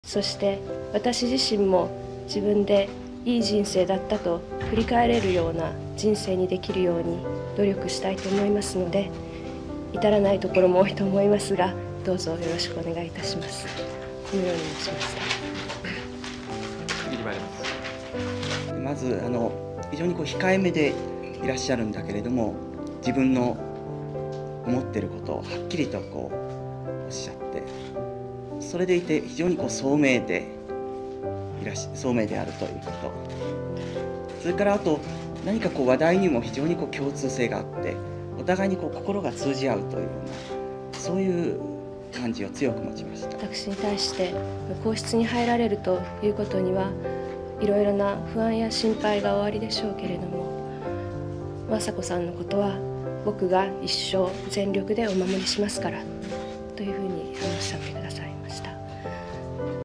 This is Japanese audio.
そして私自身も自分でいい人生だったと振り返れるような人生にできるように努力したいと思いますので、至らないところも多いと思いますが、どうぞよろしくお願いいたします。このように申しました。 次に参ります。 まず非常に控えめでいらっしゃるんだけれども、自分の思っていることをはっきりとおっしゃって、それでいて非常に聡明であるということ、それからあと何か話題にも非常に共通性があって、お互いに心が通じ合うというような、そういう感じを強く持ちました。 私に対して皇室に入られるということにはいろいろな不安や心配がおありでしょうけれども、雅子さんのことは僕が一生全力でお守りしますからというふうにおっしゃってくださいました。